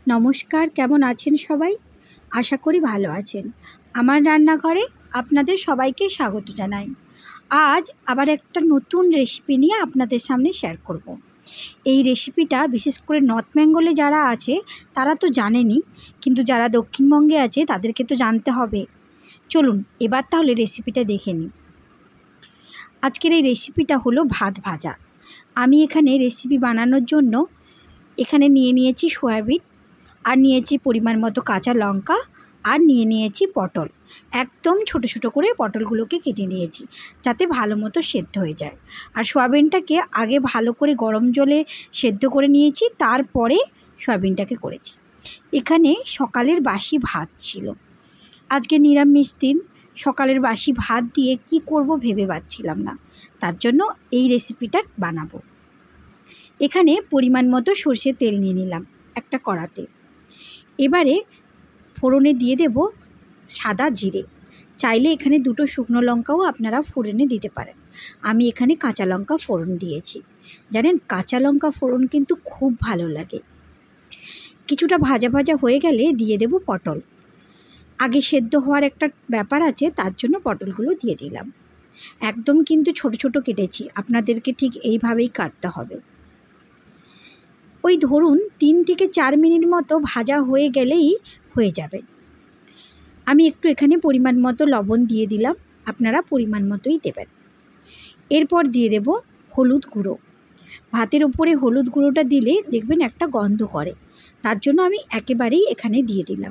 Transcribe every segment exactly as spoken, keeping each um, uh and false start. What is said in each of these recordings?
নমস্কার, কেমন আছেন সবাই? আশা করি ভালো আছেন। আমার রান্নাঘরে আপনাদের সবাইকে স্বাগত জানাই। আজ আবার একটা নতুন রেসিপি নিয়ে আপনাদের সামনে শেয়ার করব। এই রেসিপিটা বিশেষ করে নর্থ বেঙ্গলে যারা আছে তারা তো জানেনই, কিন্তু যারা দক্ষিণবঙ্গে আছে তাদেরকে তো জানতে হবে। চলুন এবার তাহলে রেসিপিটা দেখে নিই। আজকের এই রেসিপিটা হলো ভাত ভাজা। আমি এখানে রেসিপি বানানোর জন্য এখানে নিয়ে নিয়েছি সয়াবিন, আর নিয়েছি পরিমাণ মতো কাঁচা লঙ্কা, আর নিয়ে নিয়েছি পটল। একদম ছোট ছোট করে পটলগুলোকে কেটে নিয়েছি যাতে ভালো মতো সেদ্ধ হয়ে যায়। আর সয়াবিনটাকে আগে ভালো করে গরম জলে সেদ্ধ করে নিয়েছি, তারপরে সয়াবিনটাকে করেছি। এখানে সকালের বাসি ভাত ছিল, আজকে নিরামিষ দিন। সকালের বাসি ভাত দিয়ে কি করব ভেবে পাচ্ছিলাম না, তার জন্য এই রেসিপিটা বানাবো। এখানে পরিমাণ মতো সরষের তেল নিয়ে নিলাম একটা কড়াতে। এবারে ফোড়নে দিয়ে দেব সাদা জিরে। চাইলে এখানে দুটো শুকনো লঙ্কাও আপনারা ফোড়নে দিতে পারেন। আমি এখানে কাঁচা লঙ্কা ফোড়ন দিয়েছি। জানেন, কাঁচা লঙ্কা ফোড়ন কিন্তু খুব ভালো লাগে। কিছুটা ভাজা ভাজা হয়ে গেলে দিয়ে দেব পটল। আগে সেদ্ধ হওয়ার একটা ব্যাপার আছে, তার জন্য পটলগুলো দিয়ে দিলাম। একদম কিন্তু ছোট ছোট কেটেছি, আপনাদেরকে ঠিক এইভাবেই কাটতে হবে। ওই ধরুন তিন থেকে চার মিনিট মতো ভাজা হয়ে গেলেই হয়ে যাবে। আমি একটু এখানে পরিমাণ মতো লবণ দিয়ে দিলাম, আপনারা পরিমাণ মতোই দেবেন। এরপর দিয়ে দেব হলুদ গুঁড়ো। ভাতের উপরে হলুদ গুঁড়োটা দিলে দেখবেন একটা গন্ধ করে, তার জন্য আমি একেবারেই এখানে দিয়ে দিলাম।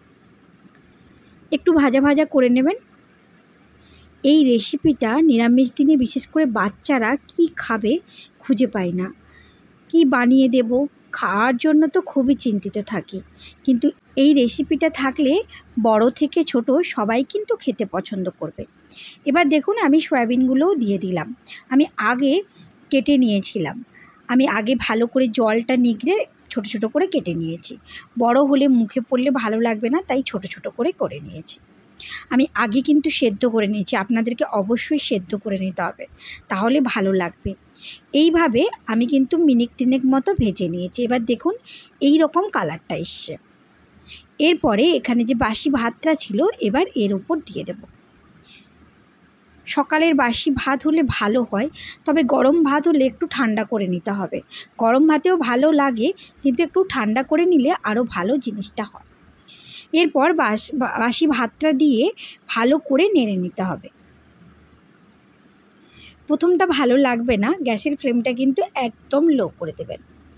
একটু ভাজা ভাজা করে নেবেন। এই রেসিপিটা নিরামিষ দিনে বিশেষ করে বাচ্চারা কি খাবে খুঁজে পায় না, কি বানিয়ে দেব, খাওয়ার জন্য তো খুবই চিন্তিত থাকি। কিন্তু এই রেসিপিটা থাকলে বড় থেকে ছোট সবাই কিন্তু খেতে পছন্দ করবে। এবার দেখুন আমি সয়াবিনগুলোও দিয়ে দিলাম। আমি আগে কেটে নিয়েছিলাম, আমি আগে ভালো করে জলটা নিগড়ে ছোট ছোট করে কেটে নিয়েছি। বড় হলে মুখে পড়লে ভালো লাগবে না, তাই ছোট ছোট করে করে নিয়েছি। আমি আগে কিন্তু সেদ্ধ করে নিয়েছি, আপনাদেরকে অবশ্যই সেদ্ধ করে নিতে হবে, তাহলে ভালো লাগবে। এইভাবে আমি কিন্তু মিনিট তিনেক মতো ভেজে নিয়েছি। এবার দেখুন এই রকম কালারটা এসছে। এরপরে এখানে যে বাসি ভাতটা ছিল এবার এর উপর দিয়ে দেব। সকালের বাসি ভাত হলে ভালো হয়, তবে গরম ভাত হলে একটু ঠান্ডা করে নিতে হবে। গরম ভাতেও ভালো লাগে, কিন্তু একটু ঠান্ডা করে নিলে আরও ভালো জিনিসটা হয়। এরপর বাস বাসি ভাতটা দিয়ে ভালো করে নেড়ে নিতে হবে। প্রথমটা ভালো লাগবে না, গ্যাসের ফ্লেমটা কিন্তু একদম লো করে দেবেন।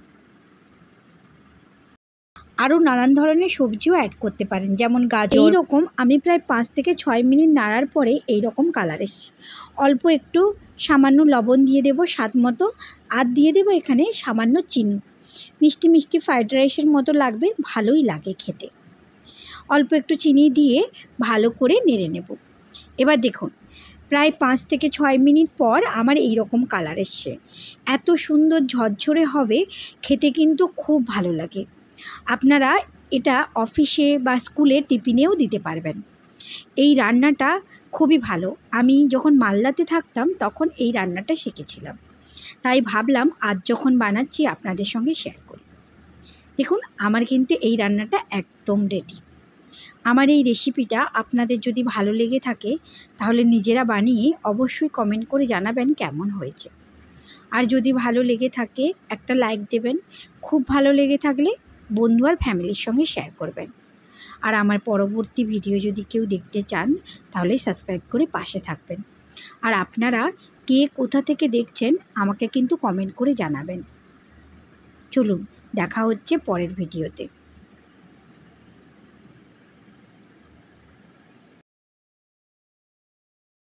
আরও নানান ধরনের সবজিও অ্যাড করতে পারেন, যেমন গাজর। এইরকম আমি প্রায় পাঁচ থেকে ছয় মিনিট নাড়ার পরে এইরকম কালার এসছে। অল্প একটু সামান্য লবণ দিয়ে দেব স্বাদ মতো, আর দিয়ে দেব এখানে সামান্য চিনি। মিষ্টি মিষ্টি ফ্রাইড রাইসের মতো লাগবে, ভালোই লাগে খেতে। অল্প একটু চিনি দিয়ে ভালো করে নেড়ে নেব। এবার দেখুন প্রায় পাঁচ থেকে ছয় মিনিট পর আমার এই রকম কালার এসছে। এত সুন্দর ঝরঝরে হবে, খেতে কিন্তু খুব ভালো লাগে। আপনারা এটা অফিসে বা স্কুলে টিফিনেও দিতে পারবেন। এই রান্নাটা খুবই ভালো। আমি যখন মালদাতে থাকতাম তখন এই রান্নাটা শিখেছিলাম, তাই ভাবলাম আজ যখন বানাচ্ছি আপনাদের সঙ্গে শেয়ার করি। দেখুন আমার কিন্তু এই রান্নাটা একদম রেডি। আমার এই রেসিপিটা আপনাদের যদি ভালো লেগে থাকে তাহলে নিজেরা বানিয়ে অবশ্যই কমেন্ট করে জানাবেন কেমন হয়েছে। আর যদি ভালো লেগে থাকে একটা লাইক দেবেন। খুব ভালো লেগে থাকলে বন্ধু আর ফ্যামিলির সঙ্গে শেয়ার করবেন। আর আমার পরবর্তী ভিডিও যদি কেউ দেখতে চান তাহলে সাবস্ক্রাইব করে পাশে থাকবেন। আর আপনারা কে কোথা থেকে দেখছেন আমাকে কিন্তু কমেন্ট করে জানাবেন। চলুন দেখা হচ্ছে পরের ভিডিওতে।